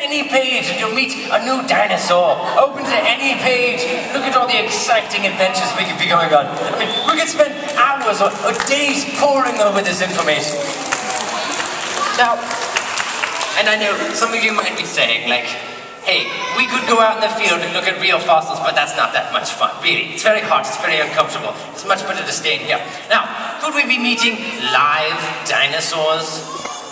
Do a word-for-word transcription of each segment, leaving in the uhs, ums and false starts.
any page and you'll meet a new dinosaur. Open to any page, look at all the exciting adventures we could be going on. I mean, we could spend hours or, or days poring over this information. Now, and I know some of you might be saying, like, hey, we could go out in the field and look at real fossils, but that's not that much fun, really. It's very hot, it's very uncomfortable. It's much better to stay in here. Now, could we be meeting live dinosaurs?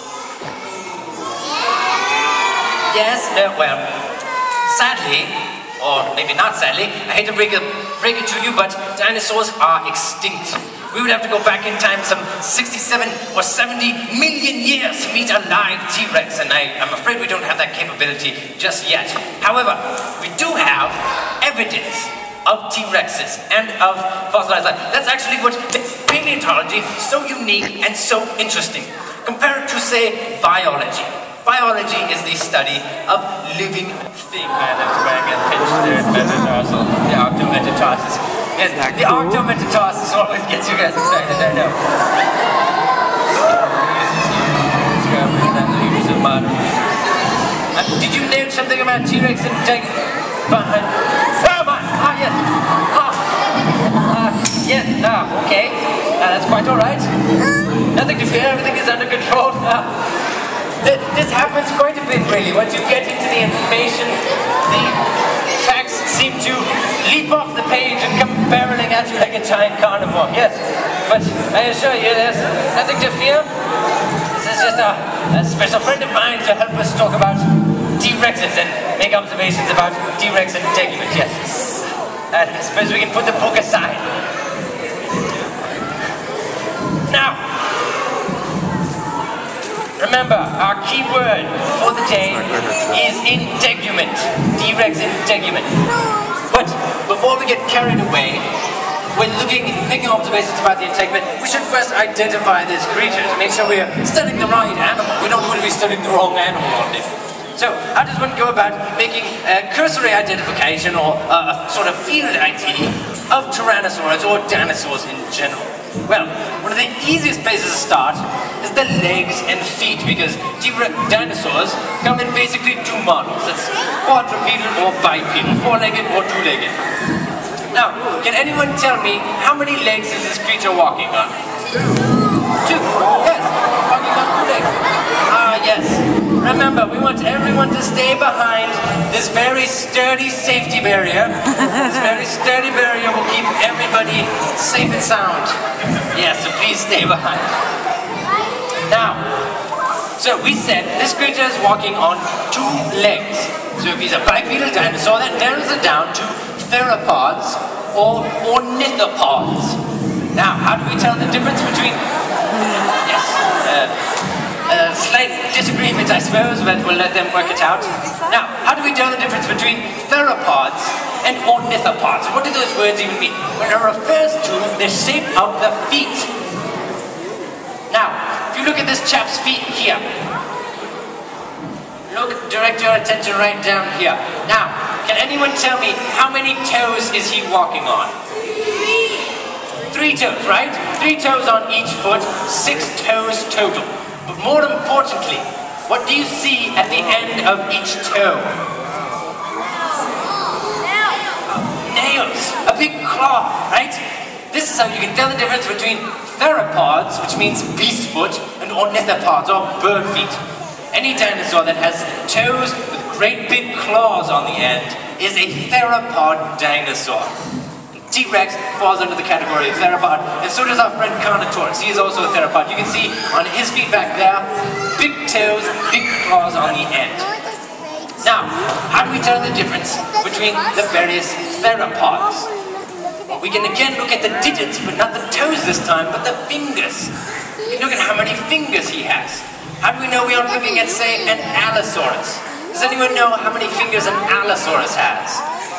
Yes, no, well, sadly, or maybe not sadly, I hate to break it, break it to you, but dinosaurs are extinct. We would have to go back in time some sixty-seven or seventy million years to meet a live T-Rex, and I, I'm afraid we don't have that capability just yet. However, we do have evidence of T-Rexes and of fossilized life. That's actually what makes paleontology so unique and so interesting. Compared to, say, biology. Biology is the study of living things. And I'm wearing a pinched metatarsal, the octometatarsus. Yes, the octometatarsus always gets you guys excited, I know. Uh, did you know something about T-Rex and Teg? Behind? Oh my! Ah, yes! Ah! Uh, yes, ah, okay. Uh, that's quite alright. Nothing to fear, everything is under control. Uh, This happens quite a bit, really. Once you get into the information, the facts seem to leap off the page and come barreling at you like a giant carnivore. Yes, but I assure you, there's nothing to fear. This is just a, a special friend of mine to help us talk about T-Rexes and make observations about T-Rex and integument. Yes. Uh, I suppose we can put the book aside. Now, remember, our key word for the day is integument. T-Rex integument. But before we get carried away, when looking, making observations about the integument, we should first identify this creature to make sure we're studying the right animal. We don't want to be studying the wrong animal all day. So, how does one go about making a cursory identification or a sort of field I D of tyrannosaurs or dinosaurs in general? Well, one of the easiest places to start is the legs and feet, because dinosaurs come in basically two models. It's quadrupedal or bipedal, four-legged or two-legged. Now, can anyone tell me how many legs is this creature walking on? Two. Yes, walking on two legs. Ah, yes. Remember, we want everyone to stay behind this very sturdy safety barrier. This very sturdy barrier will keep everybody safe and sound. Yes, so please stay behind. Now, so we said this creature is walking on two legs. So if he's a bipedal dinosaur, that narrows it down to theropods or ornithopods. Now, how do we tell the difference between... Yes, uh, a slight disagreement, I suppose, but we'll let them work it out. Now, how do we tell the difference between theropods and ornithopods? What do those words even mean? Well, it refers to the shape of the feet. Now, if you look at this chap's feet here, look, direct your attention right down here. Now, can anyone tell me how many toes is he walking on? Three toes, right? Three toes on each foot, six toes total. But more importantly, what do you see at the end of each toe? Nails. A big claw, right? This is how you can tell the difference between theropods, which means beast foot, and ornithopods, or bird feet. Any dinosaur that has toes with great big claws on the end is a theropod dinosaur. T-Rex falls under the category of theropod, and so does our friend Carnotaurus. He is also a theropod. You can see on his feet back there, big toes, big claws on the end. Now, how do we tell the difference between the various theropods? Well, we can again look at the digits, but not the toes this time, but the fingers. You can look at how many fingers he has. How do we know we aren't looking at, say, an Allosaurus? Does anyone know how many fingers an Allosaurus has?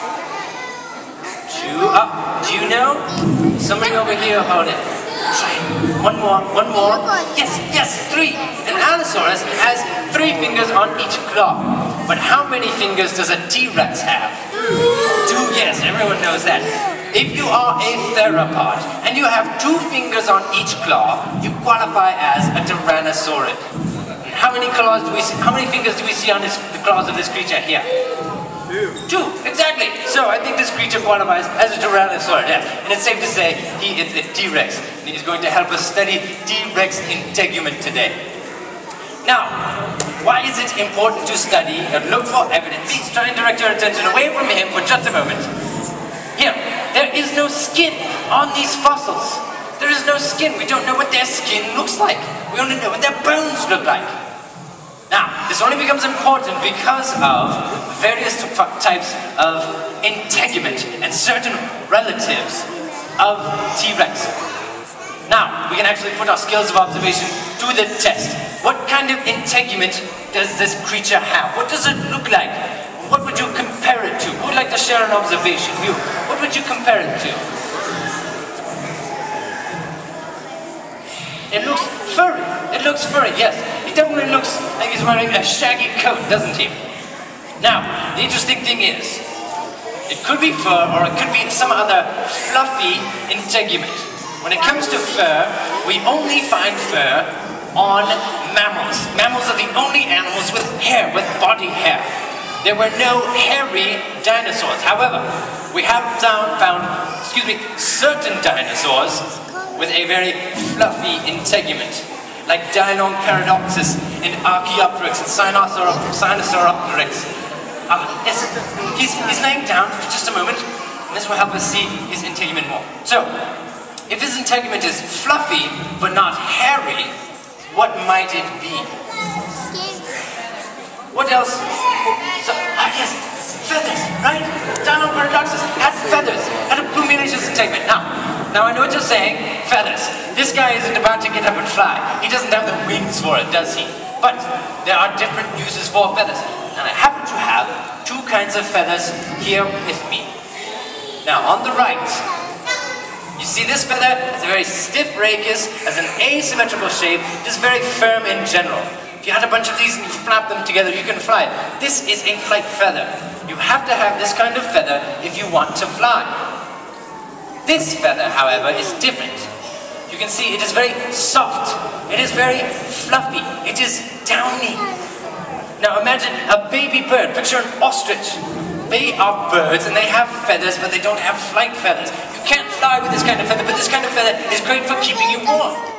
Two up. Do you know? Somebody over here, hold it. Try it. One more, one more. Yes, yes, three. An Allosaurus has three fingers on each claw. But how many fingers does a T-Rex have? Two, yes, everyone knows that. If you are a theropod and you have two fingers on each claw, you qualify as a tyrannosaurid. how many claws do we see, how many fingers do we see on this, the claws of this creature here? Two. Two, exactly. So I think this creature qualifies as a Tyrannosaur, yeah. And it's safe to say he is a T-Rex. And he's going to help us study T-Rex integument today. Now, why is it important to study and look for evidence? Please try and direct your attention away from him for just a moment. Here, there is no skin on these fossils. There is no skin. We don't know what their skin looks like. We only know what their bones look like. Now, this only becomes important because of various types of integument and certain relatives of T-Rex. Now, we can actually put our skills of observation to the test. What kind of integument does this creature have? What does it look like? What would you compare it to? Who would like to share an observation? You, what would you compare it to? It looks furry. It looks furry, yes. It definitely looks like he's wearing a shaggy coat, doesn't he? Now, the interesting thing is, it could be fur or it could be some other fluffy integument. When it comes to fur, we only find fur on mammals. Mammals are the only animals with hair, with body hair. There were no hairy dinosaurs. However, we have found, found excuse me, certain dinosaurs with a very fluffy integument, like Deinonychus and Archaeopteryx and Sinosauropteryx. Uh, yes, he's, he's laying down for just a moment, and this will help us see his integument more. So, if his integument is fluffy but not hairy, what might it be? What else? So, ah yes, feathers, right? Deinonychus had feathers, had a plumulaceous integument. Now, now I know what you're saying, feathers. This guy isn't about to get up and fly. He doesn't have the wings for it, does he? But there are different uses for feathers. And I happen to have two kinds of feathers here with me. Now, on the right, you see this feather is a very stiff rachis, has an asymmetrical shape, it is very firm in general. If you had a bunch of these and you flap them together, you can fly. This is a flight feather. You have to have this kind of feather if you want to fly. This feather, however, is different. You can see it is very soft. It is very fluffy. It is downy. Now imagine a baby bird. Picture an ostrich. They are birds and they have feathers, but they don't have flight feathers. You can't fly with this kind of feather, but this kind of feather is great for keeping you warm.